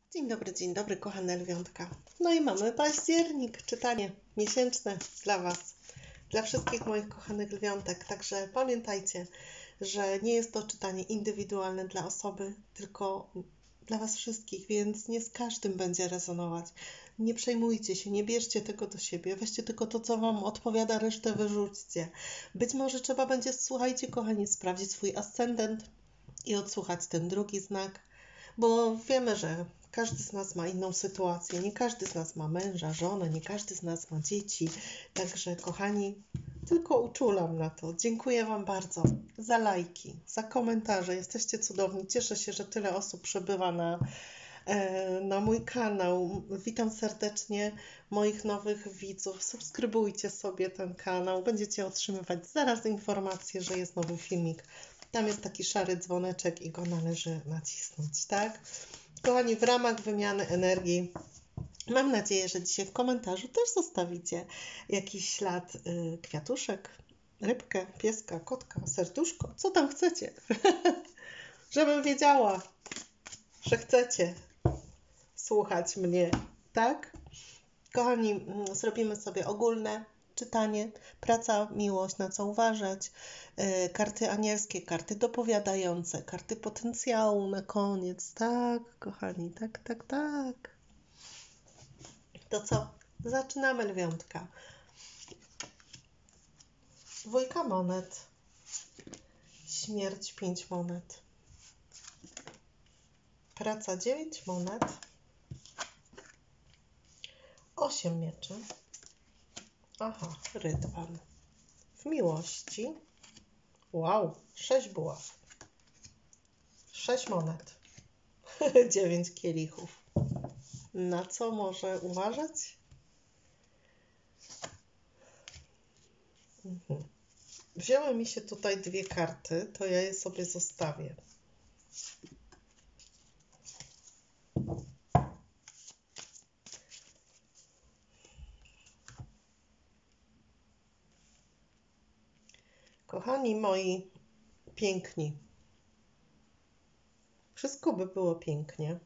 Dzień dobry, kochane lwiątka. No i mamy październik, czytanie miesięczne dla Was, dla wszystkich moich kochanych lwiątek. Także pamiętajcie, że nie jest to czytanie indywidualne dla osoby, tylko dla Was wszystkich, więc nie z każdym będzie rezonować. Nie przejmujcie się, nie bierzcie tego do siebie, weźcie tylko to, co Wam odpowiada, resztę wyrzućcie. Być może trzeba będzie, słuchajcie, kochani, sprawdzić swój ascendent i odsłuchać ten drugi znak, bo wiemy, że każdy z nas ma inną sytuację. Nie każdy z nas ma męża, żonę, nie każdy z nas ma dzieci. Także, kochani, tylko uczulam na to. Dziękuję Wam bardzo za lajki, za komentarze. Jesteście cudowni. Cieszę się, że tyle osób przybywa na mój kanał. Witam serdecznie moich nowych widzów. Subskrybujcie sobie ten kanał. Będziecie otrzymywać zaraz informację, że jest nowy filmik. Tam jest taki szary dzwoneczek i go należy nacisnąć, tak? Kochani, w ramach wymiany energii mam nadzieję, że dzisiaj w komentarzu też zostawicie jakiś ślad, kwiatuszek, rybkę, pieska, kotka, serduszko, co tam chcecie, żebym wiedziała, że chcecie słuchać mnie, tak? Kochani, zrobimy sobie ogólne czytanie, praca, miłość, na co uważać, karty anielskie, karty dopowiadające, karty potencjału na koniec. Tak, kochani, tak. To co? Zaczynamy, lwiątka. Dwójka monet. Śmierć 5 monet. Praca 9 monet. 8 mieczy. Aha, rydwan. W miłości. Wow, 6 buław. 6 monet. 9 kielichów. Na co może uważać? Wzięły mi się tutaj dwie karty, to ja je sobie zostawię. Kochani moi piękni, wszystko by było pięknie,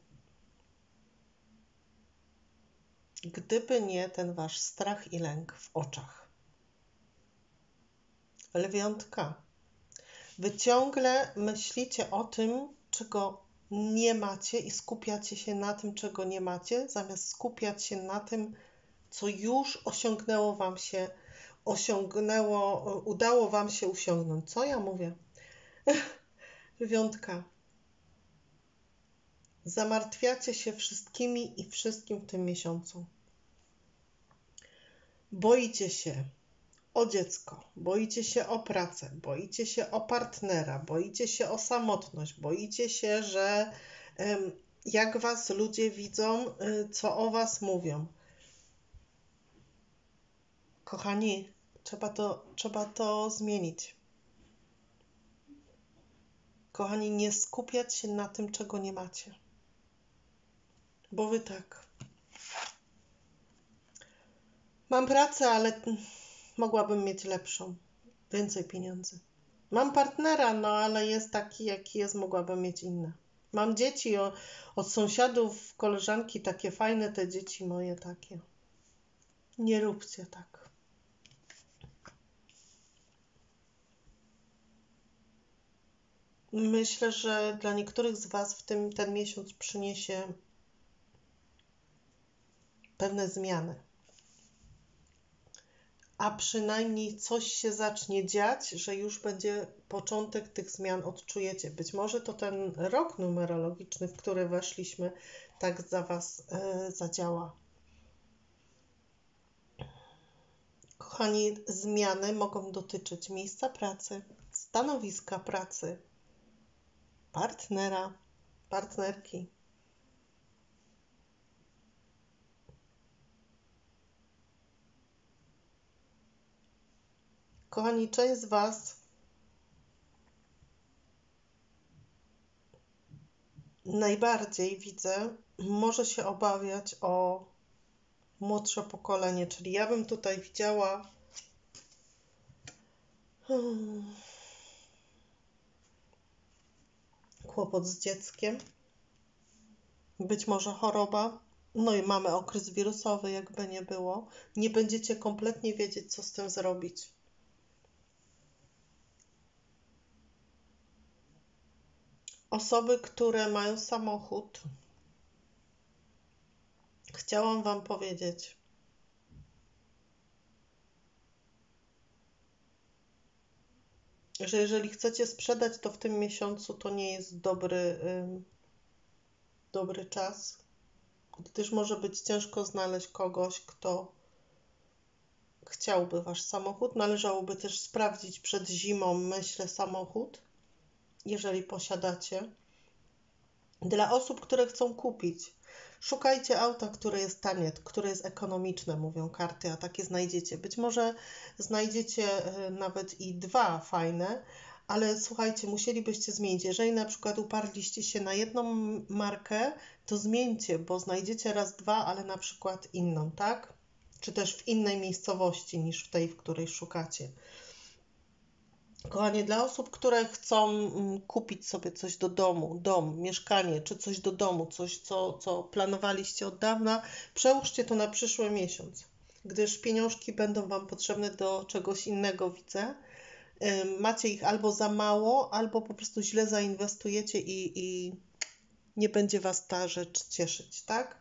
gdyby nie ten wasz strach i lęk w oczach. Lwiątka, wy ciągle myślicie o tym, czego nie macie i skupiacie się na tym, czego nie macie, zamiast skupiać się na tym, co już udało wam się osiągnąć. Co ja mówię? Lwiątka, zamartwiacie się wszystkimi i wszystkim w tym miesiącu. Boicie się o dziecko, boicie się o pracę, boicie się o partnera, boicie się o samotność, boicie się, że jak was ludzie widzą, co o was mówią. Kochani, trzeba to zmienić. Kochani, nie skupiać się na tym, czego nie macie. Bo wy tak. Mam pracę, ale mogłabym mieć lepszą. Więcej pieniędzy. Mam partnera, no ale jest taki, jaki jest, mogłabym mieć inne. Mam dzieci od sąsiadów, koleżanki, takie fajne te dzieci moje takie. Nie róbcie tak. Myślę, że dla niektórych z was ten miesiąc przyniesie pewne zmiany. A przynajmniej coś się zacznie dziać, że już będzie początek tych zmian, odczujecie. Być może to ten rok numerologiczny, w który weszliśmy, tak za was zadziała. Kochani, zmiany mogą dotyczyć miejsca pracy, stanowiska pracy, partnera, partnerki. Kochani, część z was najbardziej, widzę, może się obawiać o młodsze pokolenie, czyli ja bym tutaj widziała kłopot z dzieckiem, być może choroba. No i mamy okres wirusowy, jakby nie było. Nie będziecie kompletnie wiedzieć, co z tym zrobić. Osoby, które mają samochód, chciałam Wam powiedzieć, że jeżeli chcecie sprzedać to w tym miesiącu, to nie jest dobry czas, gdyż może być ciężko znaleźć kogoś, kto chciałby Wasz samochód. Należałoby też sprawdzić przed zimą, myślę, samochód, jeżeli posiadacie. Dla osób, które chcą kupić, szukajcie auta, które jest tanie, które jest ekonomiczne, mówią karty, a takie znajdziecie. Być może znajdziecie nawet i dwa fajne, ale słuchajcie, musielibyście zmienić. Jeżeli na przykład uparliście się na jedną markę, to zmieńcie, bo znajdziecie raz, dwa, ale na przykład inną, tak? Czy też w innej miejscowości niż w tej, w której szukacie. Kochanie, dla osób, które chcą kupić sobie coś do domu, dom, mieszkanie, czy coś do domu, coś, co planowaliście od dawna, przełóżcie to na przyszły miesiąc, gdyż pieniążki będą Wam potrzebne do czegoś innego, widzę. Macie ich albo za mało, albo po prostu źle zainwestujecie i nie będzie Was ta rzecz cieszyć, tak?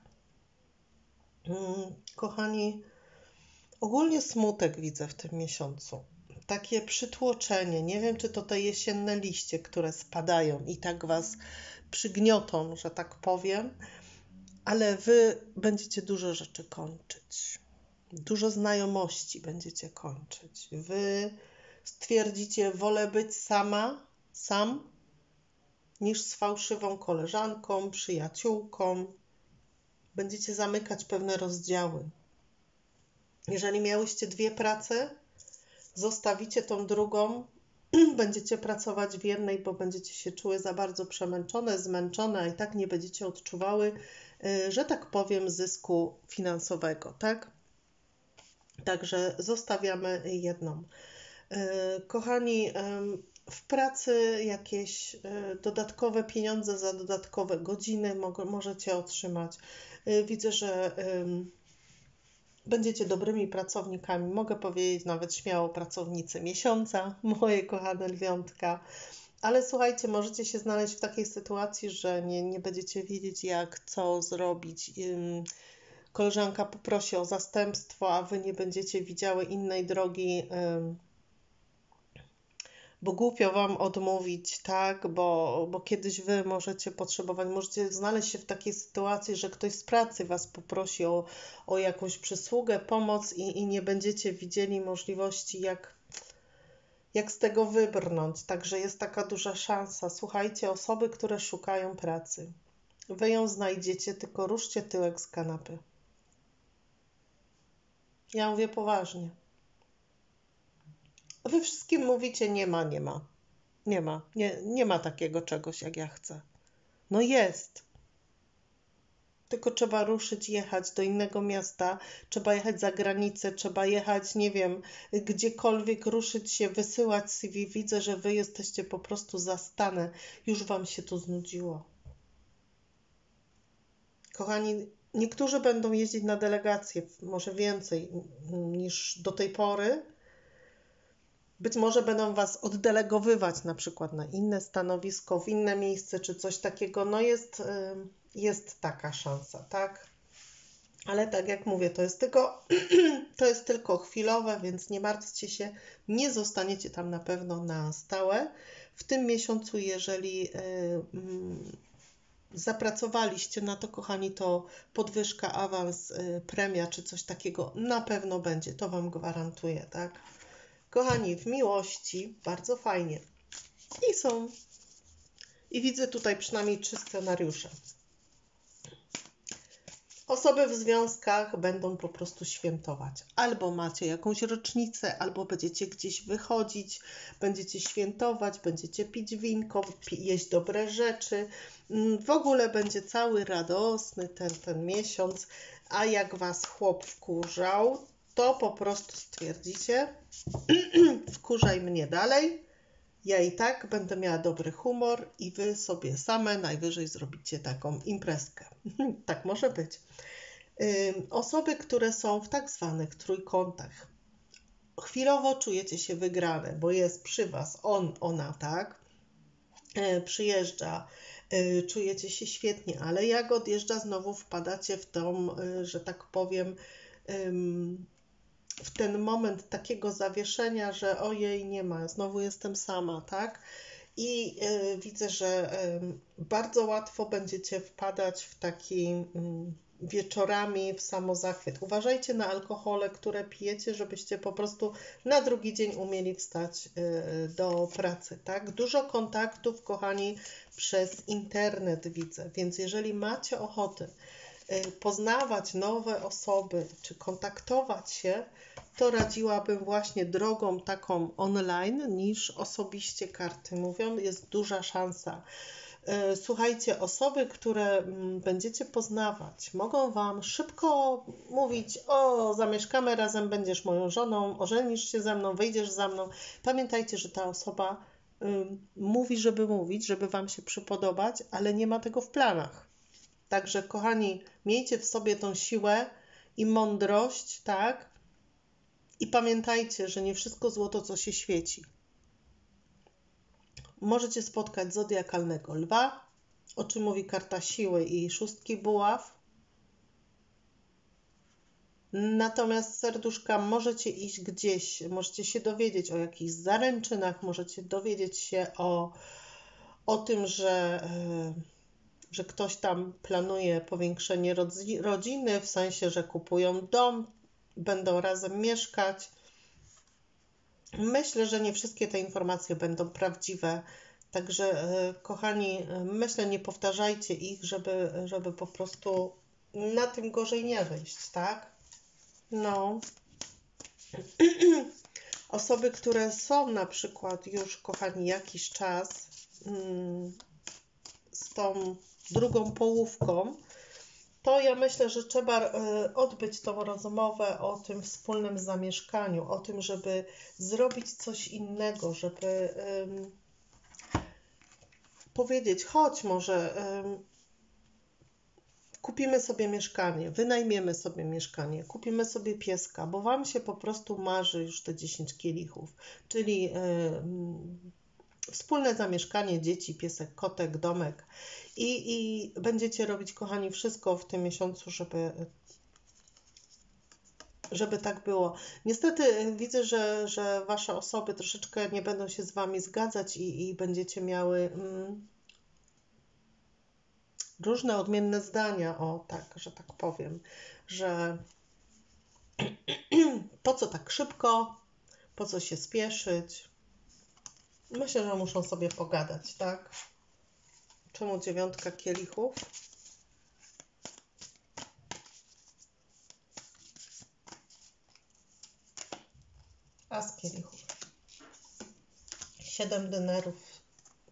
Kochani, ogólnie smutek widzę w tym miesiącu. Takie przytłoczenie. Nie wiem, czy to te jesienne liście, które spadają i tak Was przygniotą, że tak powiem, ale Wy będziecie dużo rzeczy kończyć. Dużo znajomości będziecie kończyć. Wy stwierdzicie, wolę być sam, niż z fałszywą koleżanką, przyjaciółką. Będziecie zamykać pewne rozdziały. Jeżeli miałyście dwie prace, zostawicie tą drugą, będziecie pracować w jednej, bo będziecie się czuły za bardzo przemęczone, zmęczone, a i tak nie będziecie odczuwały, że tak powiem, zysku finansowego, tak? Także zostawiamy jedną. Kochani, w pracy jakieś dodatkowe pieniądze za dodatkowe godziny możecie otrzymać. Widzę, że będziecie dobrymi pracownikami, mogę powiedzieć nawet śmiało pracownicy miesiąca, moje kochane lwiątka. Ale słuchajcie, możecie się znaleźć w takiej sytuacji, że nie będziecie wiedzieć, co zrobić. Koleżanka poprosi o zastępstwo, a Wy nie będziecie widziały innej drogi, bo głupio Wam odmówić, tak? Bo kiedyś Wy możecie znaleźć się w takiej sytuacji, że ktoś z pracy Was poprosi o jakąś przysługę, pomoc i nie będziecie widzieli możliwości, jak z tego wybrnąć. Także jest taka duża szansa. Słuchajcie, osoby, które szukają pracy, Wy ją znajdziecie, tylko ruszcie tyłek z kanapy. Ja mówię poważnie. Wy wszystkim mówicie nie ma takiego czegoś, jak ja chcę. No jest. Tylko trzeba ruszyć, jechać do innego miasta, trzeba jechać za granicę, trzeba jechać, nie wiem, gdziekolwiek, ruszyć się, wysyłać CV. Widzę, że Wy jesteście po prostu zastane. Już Wam się to znudziło. Kochani, niektórzy będą jeździć na delegacje, może więcej niż do tej pory. Być może będą Was oddelegowywać na przykład na inne stanowisko, w inne miejsce czy coś takiego. No jest taka szansa, tak? Ale tak jak mówię, to jest tylko chwilowe, więc nie martwcie się, nie zostaniecie tam na pewno na stałe. W tym miesiącu, jeżeli zapracowaliście na to, kochani, to podwyżka, awans, premia czy coś takiego na pewno będzie, to Wam gwarantuję, tak? Kochani, w miłości bardzo fajnie. I widzę tutaj przynajmniej 3 scenariusze. Osoby w związkach będą po prostu świętować. Albo macie jakąś rocznicę, albo będziecie gdzieś wychodzić, będziecie świętować, będziecie pić winko, jeść dobre rzeczy. W ogóle będzie cały radosny ten miesiąc, a jak Was chłop wkurzał, to po prostu stwierdzicie, wkurzaj mnie dalej, Ja i tak będę miała dobry humor i wy sobie same najwyżej zrobicie taką imprezkę. Tak może być. Osoby, które są w tak zwanych trójkątach, chwilowo czujecie się wygrane, bo jest przy was on, ona, tak? Przyjeżdża, czujecie się świetnie, ale jak odjeżdża, znowu wpadacie w tą, że tak powiem, w ten moment takiego zawieszenia, że ojej, nie ma, znowu jestem sama, tak? I widzę, że bardzo łatwo będziecie wpadać w taki wieczorami w samozachwyt. Uważajcie na alkohole, które pijecie, żebyście po prostu na drugi dzień umieli wstać do pracy, tak? Dużo kontaktów, kochani, przez internet widzę, więc jeżeli macie ochotę poznawać nowe osoby, czy kontaktować się, to radziłabym właśnie drogą taką online niż osobiście, karty mówią, jest duża szansa. Słuchajcie, osoby, które będziecie poznawać, mogą Wam szybko mówić: o, zamieszkamy razem, będziesz moją żoną, ożenisz się ze mną, wyjdziesz za mną. Pamiętajcie, że ta osoba mówi, żeby Wam się przypodobać, ale nie ma tego w planach. Także, kochani, miejcie w sobie tą siłę i mądrość, tak? I pamiętajcie, że nie wszystko złoto, co się świeci. Możecie spotkać zodiakalnego lwa, o czym mówi karta siły i szóstki buław. Natomiast serduszka, możecie iść gdzieś, możecie się dowiedzieć o jakichś zaręczynach, możecie dowiedzieć się o tym, że ktoś tam planuje powiększenie rodziny, w sensie, że kupują dom, będą razem mieszkać. Myślę, że nie wszystkie te informacje będą prawdziwe, także kochani, myślę, nie powtarzajcie ich, żeby po prostu na tym gorzej nie wyjść, tak? No. Osoby, które są na przykład już, kochani, jakiś czas z tą drugą połówką, to ja myślę, że trzeba odbyć tą rozmowę o tym wspólnym zamieszkaniu, o tym, żeby zrobić coś innego, żeby powiedzieć: chodź, może kupimy sobie mieszkanie, wynajmiemy sobie mieszkanie, kupimy sobie pieska, bo Wam się po prostu marzy już te 10 kielichów, czyli wspólne zamieszkanie, dzieci, piesek, kotek, domek i będziecie robić, kochani, wszystko w tym miesiącu, żeby tak było. Niestety widzę, że Wasze osoby troszeczkę nie będą się z Wami zgadzać i będziecie miały różne odmienne zdania, o tak, że tak powiem, że po co tak szybko, po co się spieszyć. Myślę, że muszą sobie pogadać, tak? Czemu 9 kielichów? As kielichów. 7 denerów.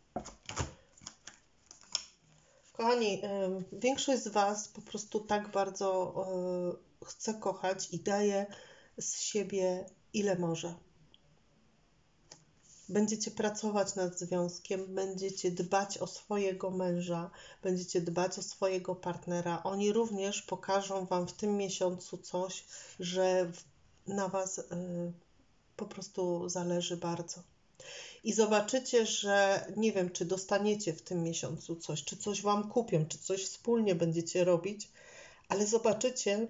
Kochani, większość z Was po prostu tak bardzo chce kochać i daje z siebie ile może. Będziecie pracować nad związkiem, będziecie dbać o swojego męża, będziecie dbać o swojego partnera. Oni również pokażą Wam w tym miesiącu coś, że na Was po prostu zależy bardzo. I zobaczycie, że nie wiem, czy dostaniecie w tym miesiącu coś, czy coś Wam kupią, czy coś wspólnie będziecie robić, ale zobaczycie,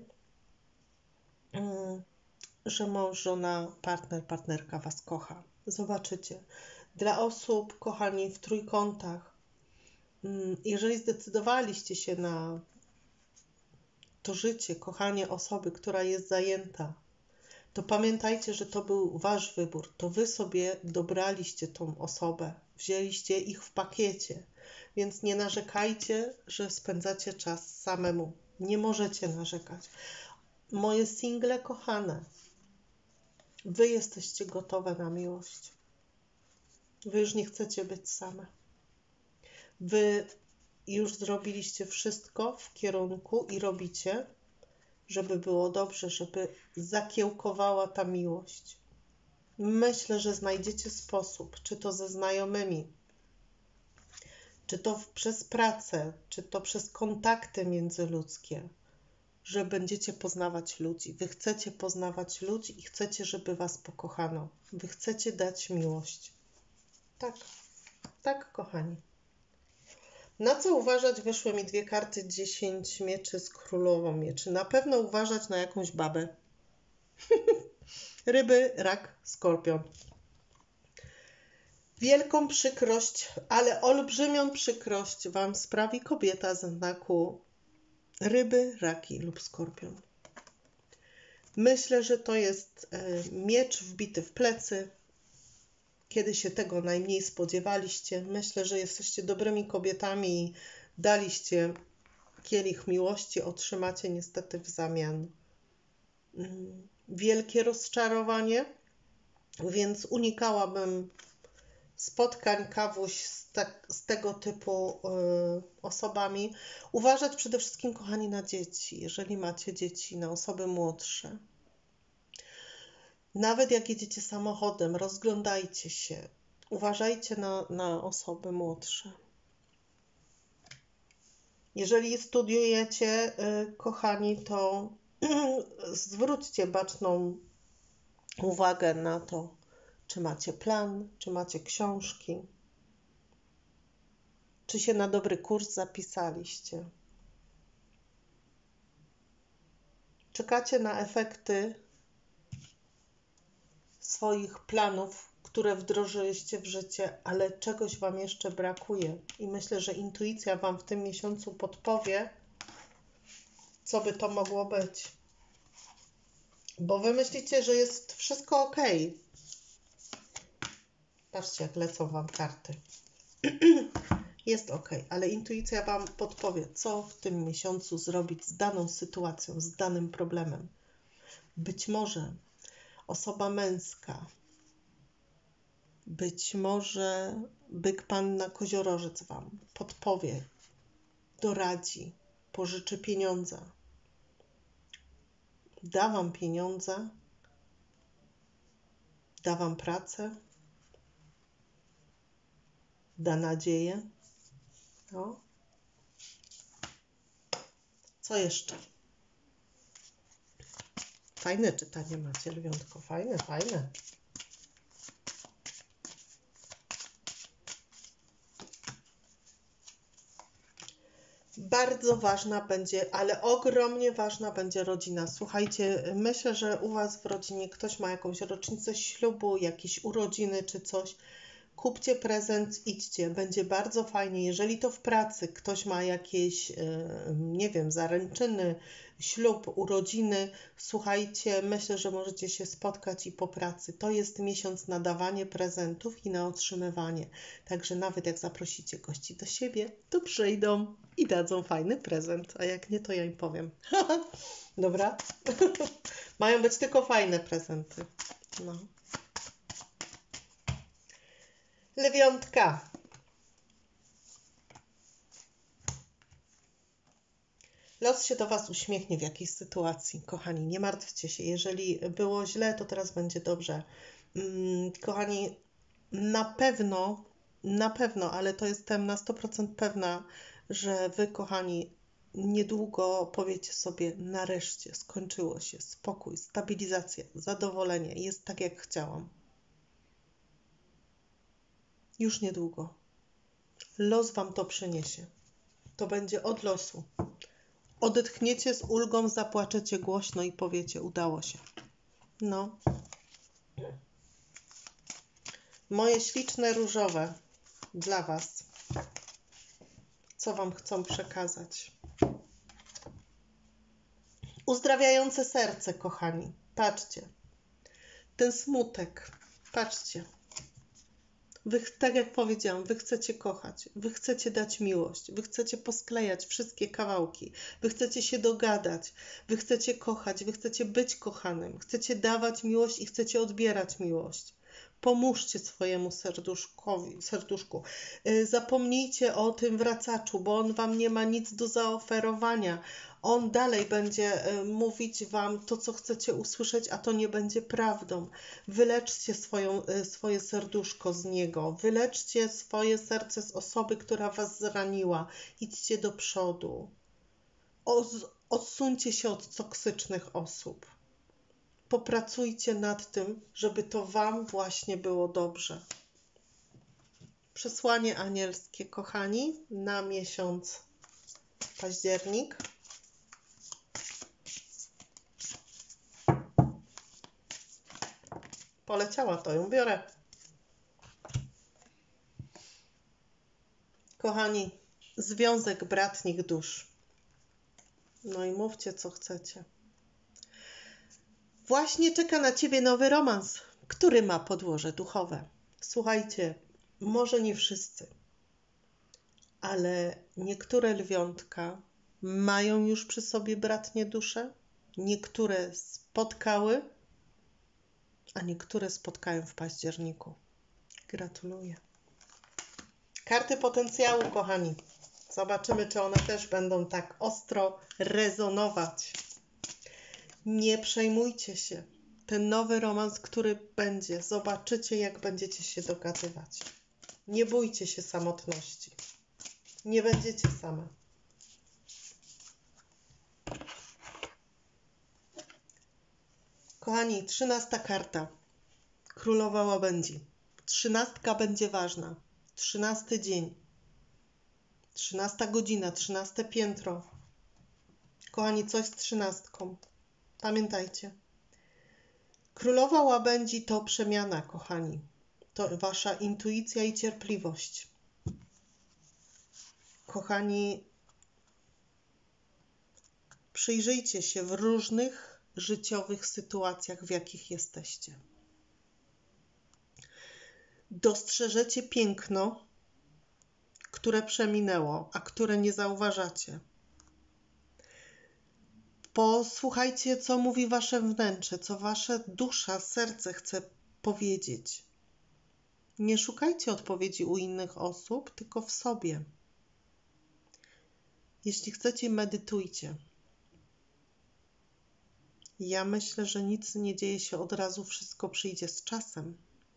że mąż, żona, partner, partnerka Was kocha. Zobaczycie. Dla osób, kochani, w trójkątach, jeżeli zdecydowaliście się na to życie, kochanie osoby, która jest zajęta, to pamiętajcie, że to był Wasz wybór. To Wy sobie dobraliście tą osobę, wzięliście ich w pakiecie, więc nie narzekajcie, że spędzacie czas samemu. Nie możecie narzekać. Moje single kochane, Wy jesteście gotowe na miłość. Wy już nie chcecie być same. Wy już zrobiliście wszystko w kierunku i robicie, żeby było dobrze, żeby zakiełkowała ta miłość. Myślę, że znajdziecie sposób, czy to ze znajomymi, czy to przez pracę, czy to przez kontakty międzyludzkie, że będziecie poznawać ludzi. Wy chcecie poznawać ludzi i chcecie, żeby was pokochano. Wy chcecie dać miłość. Tak, tak, kochani. Na co uważać? Wyszły mi 2 karty, 10 mieczy z królową mieczy. Na pewno uważać na jakąś babę. Ryby, rak, skorpion. Wielką przykrość, ale olbrzymią przykrość wam sprawi kobieta ze znaku ryby, raki lub skorpion. Myślę, że to jest miecz wbity w plecy, kiedy się tego najmniej spodziewaliście. Myślę, że jesteście dobrymi kobietami i daliście kielich miłości, otrzymacie niestety w zamian wielkie rozczarowanie, więc unikałabym spotkań, kawuś z tego typu osobami. Uważać przede wszystkim, kochani, na dzieci. Jeżeli macie dzieci, na osoby młodsze. Nawet jak jedziecie samochodem, rozglądajcie się. Uważajcie na osoby młodsze. Jeżeli studiujecie, kochani, to zwróćcie baczną uwagę na to, czy macie plan, czy macie książki, czy się na dobry kurs zapisaliście. Czekacie na efekty swoich planów, które wdrożyliście w życie, ale czegoś wam jeszcze brakuje. I myślę, że intuicja wam w tym miesiącu podpowie, co by to mogło być. Bo wy myślicie, że jest wszystko ok. Patrzcie, jak lecą wam karty. Jest ok, ale intuicja wam podpowie, co w tym miesiącu zrobić z daną sytuacją, z danym problemem. Być może osoba męska, być może byk panna koziorożec wam podpowie, doradzi, pożyczy pieniądze, da wam pieniądze, da wam pracę, da nadzieję. No. Co jeszcze? Fajne czytanie macie, lwiątko. Fajne, fajne. Bardzo ważna będzie, ale ogromnie ważna będzie rodzina. Słuchajcie, myślę, że u was w rodzinie ktoś ma jakąś rocznicę ślubu, jakieś urodziny czy coś. Kupcie prezent, idźcie, będzie bardzo fajnie. Jeżeli to w pracy ktoś ma jakieś, nie wiem, zaręczyny, ślub, urodziny, słuchajcie, myślę, że możecie się spotkać i po pracy. To jest miesiąc na dawanie prezentów i na otrzymywanie. Także nawet jak zaprosicie gości do siebie, to przyjdą i dadzą fajny prezent. A jak nie, to ja im powiem. Dobra? Mają być tylko fajne prezenty. No. Lwiątka. Los się do was uśmiechnie w jakiejś sytuacji, kochani, nie martwcie się. Jeżeli było źle, to teraz będzie dobrze. Kochani, na pewno, ale to jestem na 100% pewna, że wy, kochani, niedługo powiecie sobie, nareszcie skończyło się, spokój, stabilizacja, zadowolenie, jest tak jak chciałam. Już niedługo. Los wam to przyniesie. To będzie od losu. Odetchniecie z ulgą, zapłaczecie głośno i powiecie, udało się. No. Moje śliczne różowe dla was. Co wam chcą przekazać? Uzdrawiające serce, kochani. Patrzcie. Ten smutek. Patrzcie. Wy, tak jak powiedziałam, wy chcecie kochać, wy chcecie dać miłość, wy chcecie posklejać wszystkie kawałki, wy chcecie się dogadać, wy chcecie kochać, wy chcecie być kochanym, chcecie dawać miłość i chcecie odbierać miłość. Pomóżcie swojemu serduszku. Zapomnijcie o tym wracaczu, bo on wam nie ma nic do zaoferowania. On dalej będzie mówić wam to, co chcecie usłyszeć, a to nie będzie prawdą. Wyleczcie swoje serduszko z niego. Wyleczcie swoje serce z osoby, która was zraniła. Idźcie do przodu. Odsuńcie się od toksycznych osób. Popracujcie nad tym, żeby to wam właśnie było dobrze. Przesłanie anielskie, kochani, na miesiąc październik. Poleciała, to ją biorę. Kochani, związek bratnich dusz. No i mówcie, co chcecie. Właśnie czeka na ciebie nowy romans, który ma podłoże duchowe. Słuchajcie, może nie wszyscy, ale niektóre lwiątka mają już przy sobie bratnie dusze, niektóre spotkały, a niektóre spotkają w październiku. Gratuluję. Karty potencjału, kochani. Zobaczymy, czy one też będą tak ostro rezonować. Nie przejmujcie się. Ten nowy romans, który będzie, zobaczycie, jak będziecie się dogadywać. Nie bójcie się samotności. Nie będziecie same. Kochani, 13 karta. Królowa łabędzi. 13 będzie ważna. 13 dzień. 13 godzina, 13 piętro. Kochani, coś z 13. Pamiętajcie. Królowa łabędzi to przemiana, kochani. To wasza intuicja i cierpliwość. Kochani, przyjrzyjcie się w różnych życiowych sytuacjach, w jakich jesteście. Dostrzeżecie piękno, które przeminęło, a które nie zauważacie. Posłuchajcie, co mówi wasze wnętrze, co wasza dusza, serce chce powiedzieć. Nie szukajcie odpowiedzi u innych osób, tylko w sobie. Jeśli chcecie, medytujcie. Ja myślę, że nic nie dzieje się od razu, wszystko przyjdzie z czasem.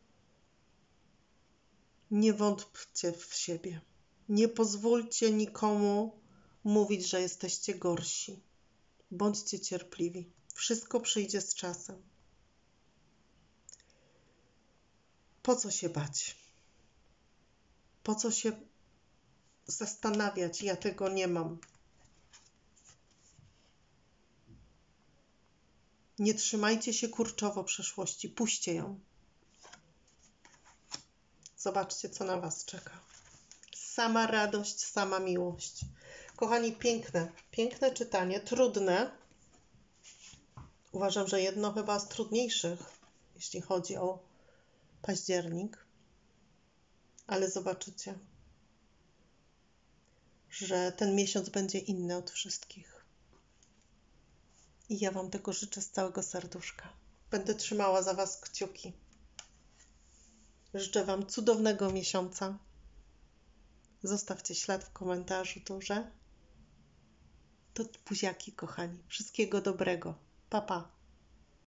Nie wątpcie w siebie. Nie pozwólcie nikomu mówić, że jesteście gorsi. Bądźcie cierpliwi. Wszystko przyjdzie z czasem. Po co się bać? Po co się zastanawiać? Ja tego nie mam. Nie trzymajcie się kurczowo przeszłości. Puśćcie ją. Zobaczcie, co na was czeka. Sama radość, sama miłość. Kochani, piękne czytanie, trudne. Uważam, że jedno chyba z trudniejszych, jeśli chodzi o październik. Ale zobaczycie, że ten miesiąc będzie inny od wszystkich. I ja wam tego życzę z całego serduszka. Będę trzymała za was kciuki. Życzę wam cudownego miesiąca. Zostawcie ślad w komentarzu duże. To buziaki, kochani. Wszystkiego dobrego. Pa, pa.